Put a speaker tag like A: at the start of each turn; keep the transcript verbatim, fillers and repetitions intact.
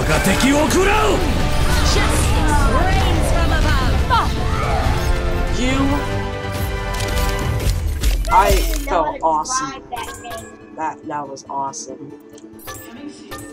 A: が敵を食らう
B: Justice reigns from above.
C: You. I felt awesome. That that was awesome.